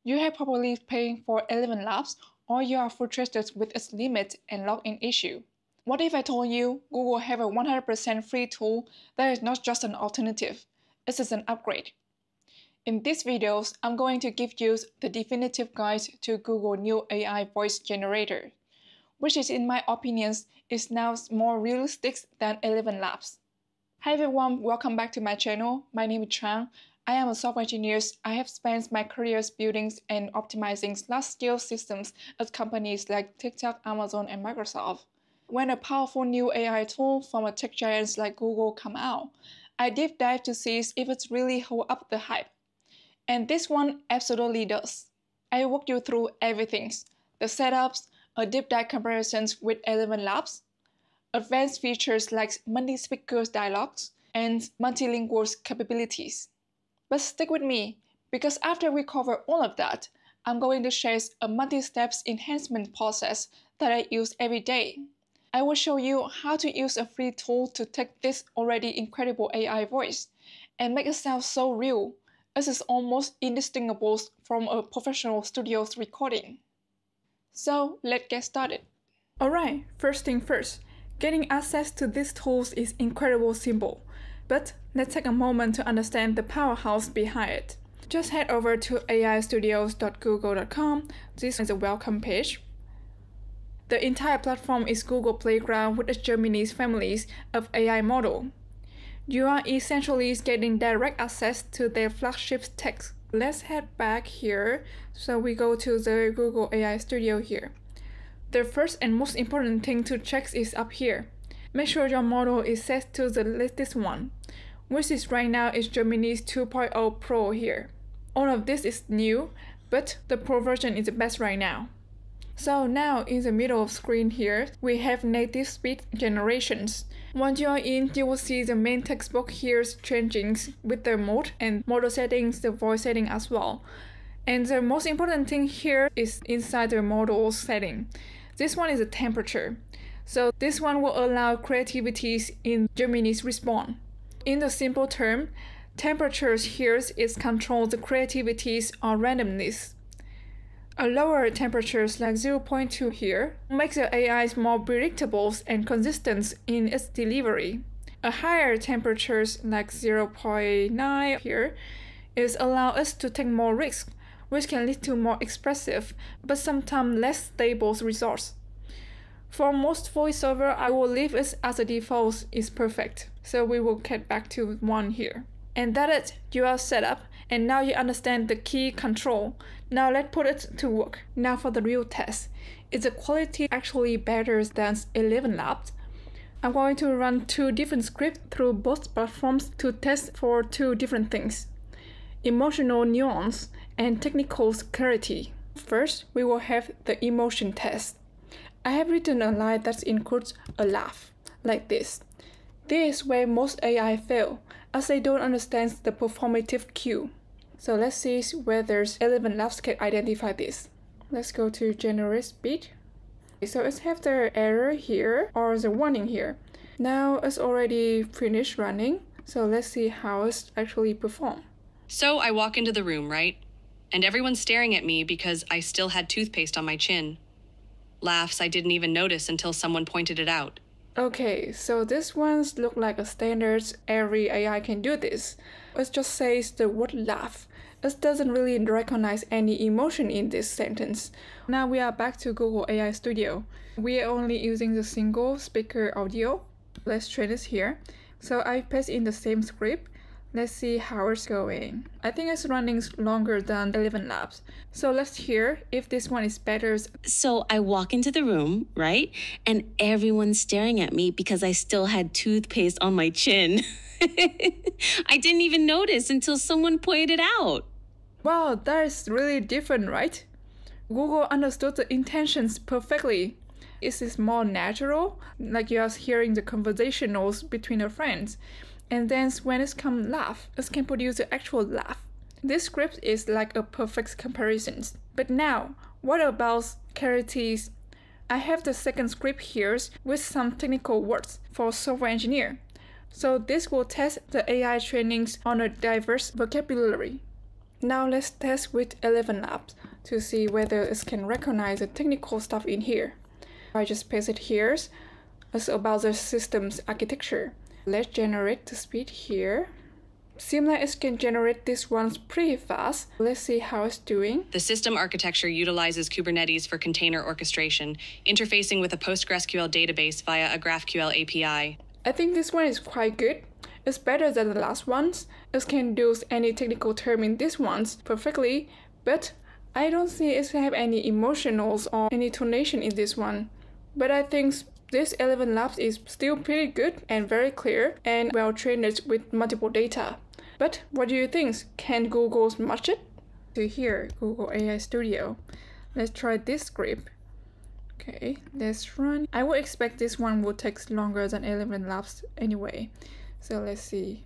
You have probably paid for ElevenLabs, or you are frustrated with its limit and login issue. What if I told you Google have a 100% free tool that is not just an alternative, it is an upgrade? In these videos, I'm going to give you the definitive guide to Google new AI voice generator, which is in my opinion is now more realistic than ElevenLabs. Hi everyone, welcome back to my channel. My name is Chang. I am a software engineer. I have spent my career building and optimizing large-scale systems at companies like TikTok, Amazon, and Microsoft. When a powerful new AI tool from a tech giants like Google come out, I deep dive to see if it really hold up the hype. And this one absolutely does. I walk you through everything: the setups, a deep dive comparisons with ElevenLabs, advanced features like multi-speaker dialogues, and multilingual capabilities. But stick with me, because after we cover all of that, I'm going to share a multi-steps enhancement process that I use every day. I will show you how to use a free tool to take this already incredible AI voice and make it sound so real, as it's almost indistinguishable from a professional studio's recording. So let's get started. Alright, first thing first, getting access to these tools is incredibly simple. But let's take a moment to understand the powerhouse behind it. Just head over to aistudios.google.com. This is a welcome page. The entire platform is Google Playground with Germany's families of AI model. You are essentially getting direct access to their flagship tech. Let's head back here. So we go to the Google AI Studio here. The first and most important thing to check is up here. Make sure your model is set to the latest one, which is right now is Germany's 2.0 Pro here. All of this is new, but the Pro version is the best right now. So now in the middle of screen here, we have native speech generations. Once you are in, you will see the main text box here changing with the mode and model settings, the voice setting as well. And the most important thing here is inside the model setting. This one is the temperature. So this one will allow creativities in Gemini's response. In the simple term, temperatures here is control the creativities or randomness. A lower temperatures like 0.2 here makes the AI more predictable and consistent in its delivery. A higher temperatures like 0.9 here is allow us to take more risks, which can lead to more expressive but sometimes less stable results. For most voiceover, I will leave it as a default is perfect. So we will get back to 1 here. And that it, you are set up, and now you understand the key control. Now let's put it to work. Now for the real test. Is the quality actually better than ElevenLabs? I'm going to run 2 different scripts through both platforms to test for 2 different things: emotional nuance and technical clarity. First, we will have the emotion test. I have written a line that includes a laugh, like this. This is where most AI fail, as they don't understand the performative cue. So let's see whether ElevenLabs can identify this. Let's go to generate speech. So it's have the error here or the warning here. Now it's already finished running. So let's see how it's actually performed. So I walk into the room, right? And everyone's staring at me because I still had toothpaste on my chin. Laughs I didn't even notice until someone pointed it out. Okay, so this one's look like a standard. Every AI can do this. It just says the word laugh. It doesn't really recognize any emotion in this sentence. Now we are back to Google AI Studio. We are only using the single speaker audio. Let's try this here. So I paste in the same script. Let's see how it's going. I think it's running longer than ElevenLabs. So let's hear if this one is better. So I walk into the room, right? And everyone's staring at me because I still had toothpaste on my chin. I didn't even notice until someone pointed it out. Wow, that is really different, right? Google understood the intentions perfectly. It is more natural, like you are hearing the conversationals between your friends. And then when it comes laugh, it can produce the actual laugh. This script is like a perfect comparison. But now, what about clarities? I have the second script here with some technical words for software engineer. So this will test the AI trainings on a diverse vocabulary. Now let's test with ElevenLabs to see whether it can recognize the technical stuff in here. I just paste it here. It's about the system's architecture. Let's generate the speed here. Seems like it can generate this one pretty fast. Let's see how it's doing. The system architecture utilizes Kubernetes for container orchestration, interfacing with a PostgreSQL database via a GraphQL API. I think this one is quite good. It's better than the last ones. It can use any technical term in this ones perfectly, but I don't see it have any emotionals or any tonation in this one. But I think this ElevenLabs is still pretty good and very clear and well trained with multiple data. But what do you think? Can Google match it? To here, Google AI Studio. Let's try this script. Okay, let's run. I would expect this one will take longer than ElevenLabs anyway. So let's see.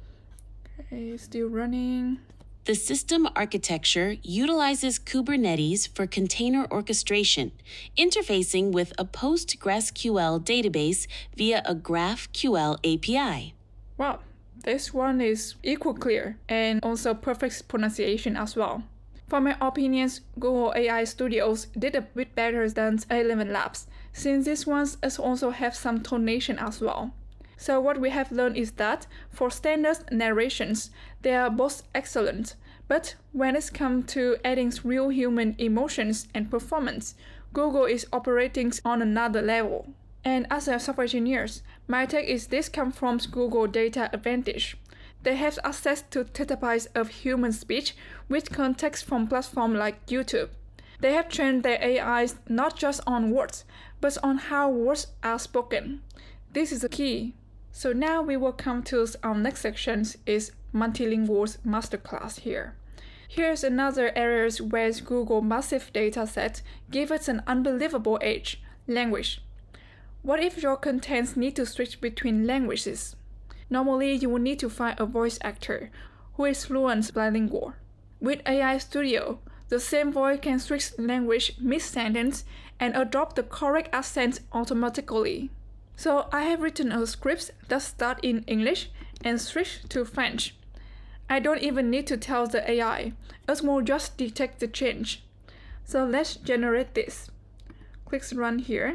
Okay, still running. The system architecture utilizes Kubernetes for container orchestration, interfacing with a PostgreSQL database via a GraphQL API. Wow, this one is equal clear and also perfect pronunciation as well. For my opinions, Google AI Studios did a bit better than ElevenLabs, since this one also have some tonation as well. So what we have learned is that for standard narrations, they are both excellent, but when it comes to adding real human emotions and performance, Google is operating on another level. And as a software engineer, my take is this comes from Google data advantage. They have access to petabytes of human speech with context from platforms like YouTube. They have trained their AIs not just on words, but on how words are spoken. This is the key. So now we will come to our next section is Multilingual Masterclass here. Here's another area where Google massive dataset give us an unbelievable edge, language. What if your contents need to switch between languages? Normally, you will need to find a voice actor who is fluent bilingual. With AI Studio, the same voice can switch language mid-sentence and adopt the correct accent automatically. So I have written a script that starts in English and switch to French. I don't even need to tell the AI, it will just detect the change. So let's generate this. Click run here.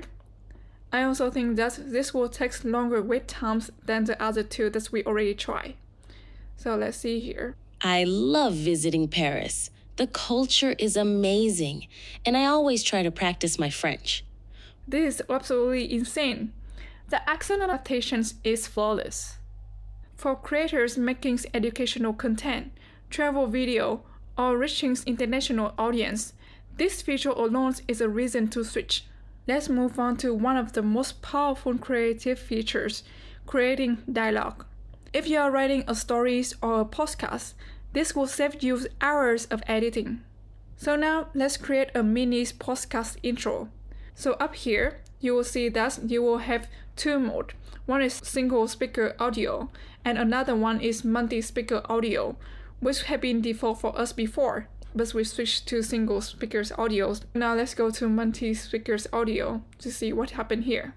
I also think that this will take longer wait times than the other two that we already tried. So let's see here. I love visiting Paris. The culture is amazing, and I always try to practice my French. This is absolutely insane. The accent adaptation is flawless. For creators making educational content, travel video, or reaching international audience, this feature alone is a reason to switch. Let's move on to one of the most powerful creative features, creating dialogue. If you are writing a stories or a podcast, this will save you hours of editing. So now let's create a mini podcast intro. So up here, you will see that you will have two modes. One is single speaker audio, and another one is multi-speaker audio, which have been default for us before, but we switched to single speakers audio. Now let's go to multi-speakers audio to see what happened here.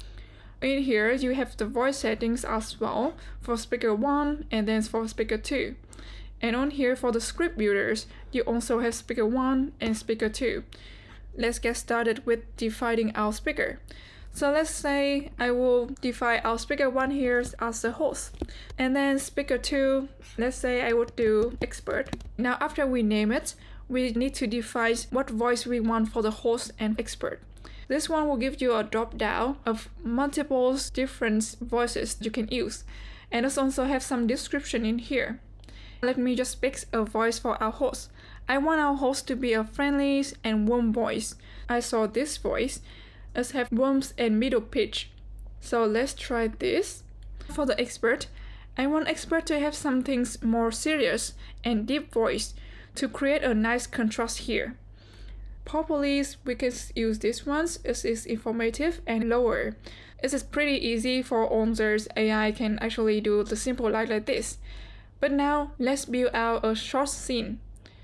In here, you have the voice settings as well for speaker 1 and then for speaker 2. And on here for the script builders, you also have speaker 1 and speaker 2. Let's get started with defining our speaker. So let's say I will define our speaker 1 here as the host. And then speaker 2, let's say I would do expert. Now after we name it, we need to define what voice we want for the host and expert. This one will give you a drop down of multiple different voices you can use. And it also have some description in here. Let me just pick a voice for our host. I want our host to be a friendly and warm voice. I saw this voice. It has warmth and middle pitch. So let's try this. For the expert, I want expert to have something more serious and deep voice to create a nice contrast here. Probably we can use this one. It is informative and lower. It is pretty easy for others. AI can actually do the simple like this. But now let's build out a short scene.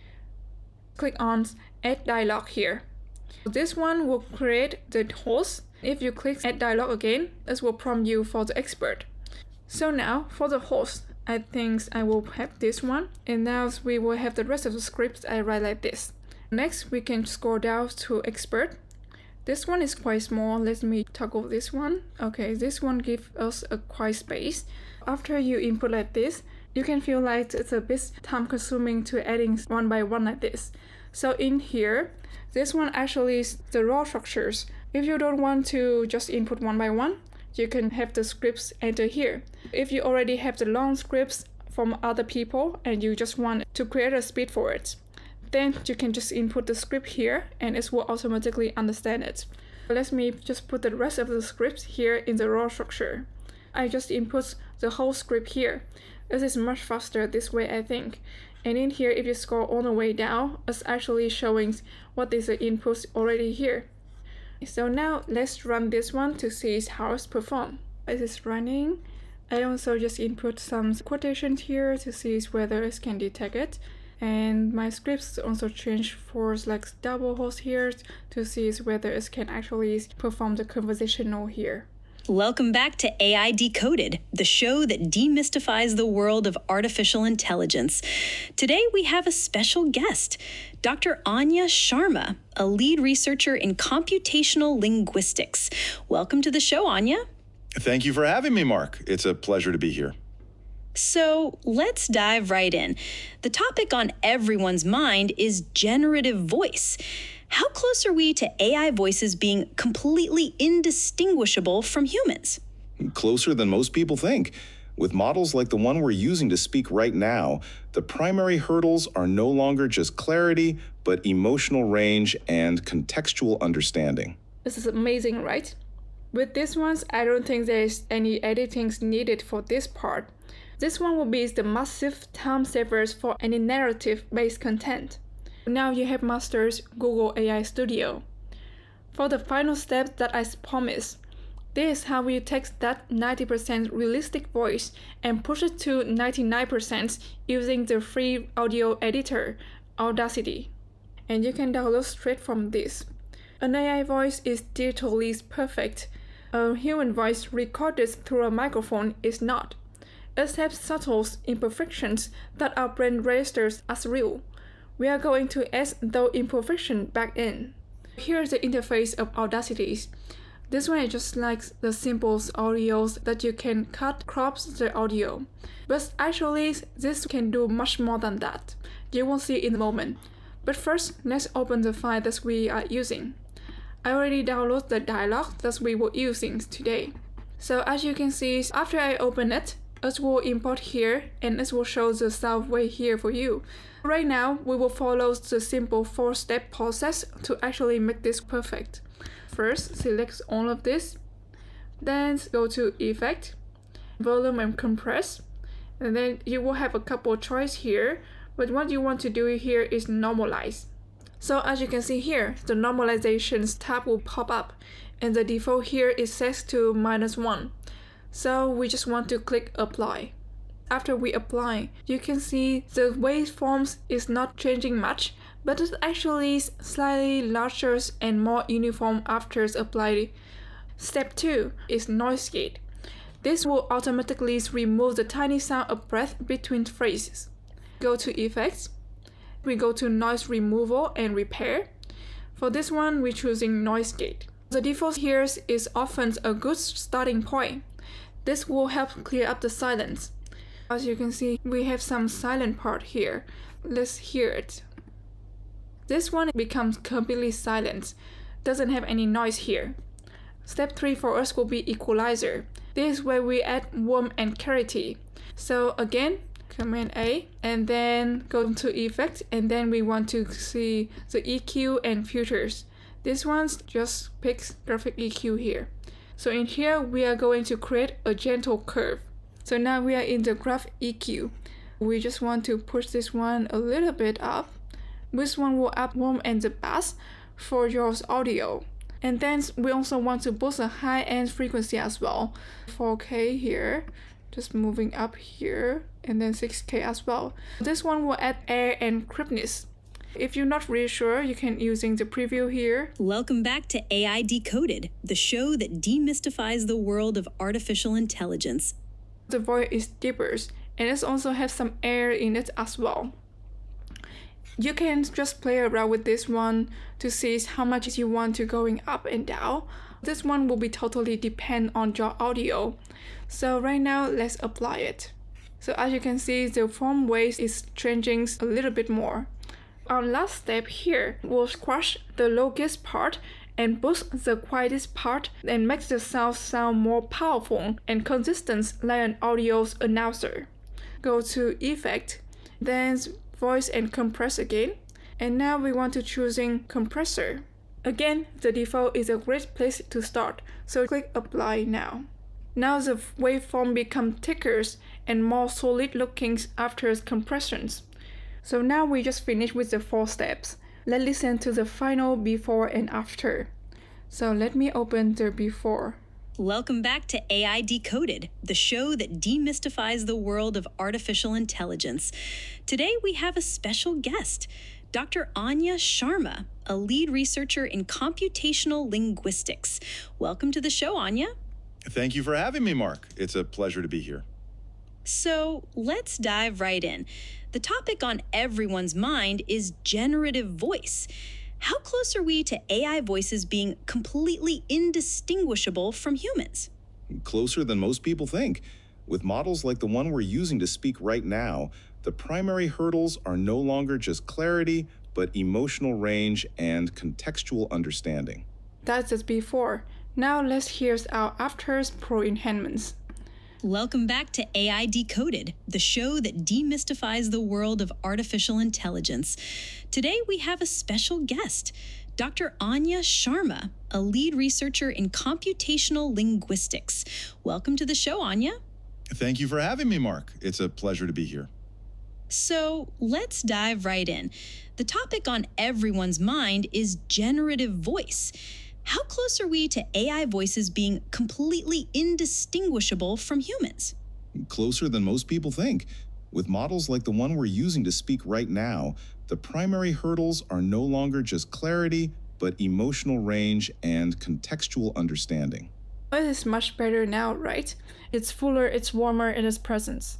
Click on Add Dialogue here. This one will create the host. If you click Add Dialogue again, this will prompt you for the expert. So now for the host, I think I will have this one. And now we will have the rest of the scripts I write like this. Next, we can scroll down to expert. This one is quite small. Let me toggle this one. Okay, this one gives us a quiet space. After you input like this, you can feel like it's a bit time consuming to adding one by one like this. So in here, this one actually is the raw structures. If you don't want to just input one by one, you can have the scripts enter here. If you already have the long scripts from other people and you just want to create a speed for it, then you can just input the script here and it will automatically understand it. Let me just put the rest of the scripts here in the raw structure. I just input the whole script here. This is much faster this way, I think. And in here, if you scroll all the way down, it's actually showing what is the inputs already here. So now let's run this one to see how it's performed. It is running. I also just input some quotations here to see whether it can detect it. And my scripts also change for like double host here to see whether it can actually perform the conversational here. Welcome back to AI Decoded, the show that demystifies the world of artificial intelligence. Today we have a special guest, Dr. Anya Sharma, a lead researcher in computational linguistics. Welcome to the show, Anya. Thank you for having me, Mark. It's a pleasure to be here. So let's dive right in. The topic on everyone's mind is generative voice. How close are we to AI voices being completely indistinguishable from humans? Closer than most people think. With models like the one we're using to speak right now, the primary hurdles are no longer just clarity, but emotional range and contextual understanding. This is amazing, right? With these ones, I don't think there's any editing needed for this part. This one will be the massive time savers for any narrative-based content. Now you have mastered Google AI Studio. For the final step that I promised, this is how we take that 90% realistic voice and push it to 99% using the free audio editor, Audacity. And you can download straight from this. An AI voice is digitally perfect. A human voice recorded through a microphone is not. It has subtle imperfections that our brain registers as real. We are going to add those imperfections back in. Here's the interface of Audacity. This one is just like the simple audios that you can cut, crop the audio. But actually, this can do much more than that. You will see in a moment. But first, let's open the file that we are using. I already downloaded the dialogue that we were using today. So as you can see, after I open it, it will import here and it will show the sound way here for you. Right now, we will follow the simple 4-step process to actually make this perfect. First, select all of this. Then go to Effect, Volume and Compress. And then you will have a couple choices here. But what you want to do here is normalize. So as you can see here, the normalizations tab will pop up. And the default here is set to -1. So we just want to click Apply. After we apply, you can see the waveforms is not changing much, but it's actually slightly larger and more uniform after it's applied. Step 2 is Noise Gate. This will automatically remove the tiny sound of breath between phrases. Go to Effects. We go to Noise Removal and Repair. For this one, we're choosing Noise Gate. The default here is often a good starting point. This will help clear up the silence. As you can see, we have some silent part here. Let's hear it. This one becomes completely silent. Doesn't have any noise here. Step 3 for us will be Equalizer. This is where we add warmth and clarity. So again, Command A, and then go to Effect, and then we want to see the EQ and filters. This one just picks graphic EQ here. So in here, we are going to create a gentle curve. So now we are in the graph EQ. We just want to push this one a little bit up. This one will up warm and the bass for your audio. And then we also want to boost the high-end frequency as well. 4K here, just moving up here, and then 6K as well. This one will add air and crispness. If you're not really sure, you can using the preview here. Welcome back to AI Decoded, the show that demystifies the world of artificial intelligence. The voice is deeper, and it also has some air in it as well. You can just play around with this one to see how much you want to going up and down. This one will be totally depend on your audio. So right now, let's apply it. So as you can see, the form weight is changing a little bit more. Our last step here will squash the lowest part and boost the quietest part and make the sound more powerful and consistent like an audio's announcer. Go to Effect, then Voice and Compress again. And now we want to choosing Compressor. Again, the default is a great place to start, so click Apply now. Now the waveform becomes thicker and more solid looking after compressions. So now we just finished with the 4 steps. Let's listen to the final before and after. So let me open the before. Welcome back to AI Decoded, the show that demystifies the world of artificial intelligence. Today we have a special guest, Dr. Anya Sharma, a lead researcher in computational linguistics. Welcome to the show, Anya. Thank you for having me, Mark. It's a pleasure to be here. So let's dive right in. The topic on everyone's mind is generative voice. How close are we to AI voices being completely indistinguishable from humans? Closer than most people think. With models like the one we're using to speak right now, the primary hurdles are no longer just clarity, but emotional range and contextual understanding. That's just before. Now let's hear our afters pro enhancements. Welcome back to AI Decoded, the show that demystifies the world of artificial intelligence. Today we have a special guest, Dr. Anya Sharma, a lead researcher in computational linguistics. Welcome to the show, Anya. Thank you for having me, Mark. It's a pleasure to be here. So let's dive right in. The topic on everyone's mind is generative voice. How close are we to AI voices being completely indistinguishable from humans? Closer than most people think. With models like the one we're using to speak right now, the primary hurdles are no longer just clarity, but emotional range and contextual understanding. It is much better now, right? It's fuller, it's warmer in its presence.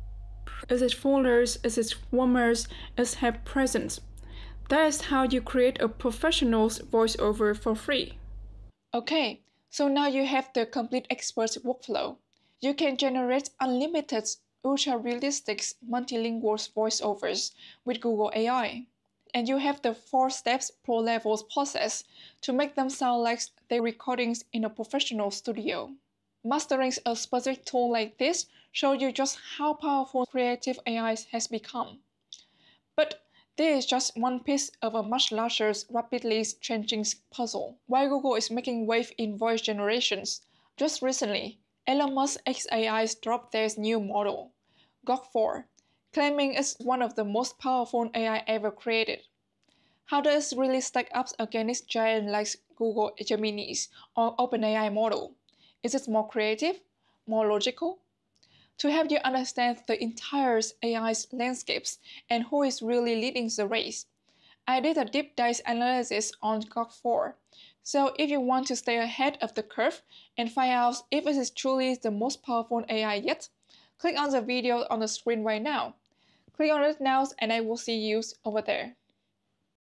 As it's fuller, as it's warmer, as have presence. That is how you create a professional's voiceover for free. Okay, so now you have the complete expert's workflow. You can generate unlimited, ultra-realistic multilingual voiceovers with Google AI. And you have the 4 steps pro levels process to make them sound like they're recordings in a professional studio. Mastering a specific tool like this shows you just how powerful creative AI has become. But this is just one piece of a much larger, rapidly changing puzzle. While Google is making waves in voice generations, just recently, Elon Musk's XAI dropped their new model, Grok 4, claiming it's one of the most powerful AI ever created. How does it really stack up against giants like Google Gemini's or OpenAI model? Is it more creative, more logical? To help you understand the entire AI's landscapes and who is really leading the race, I did a deep dive analysis on Grok 4. So if you want to stay ahead of the curve and find out if it is truly the most powerful AI yet, click on the video on the screen right now. Click on it now and I will see you over there.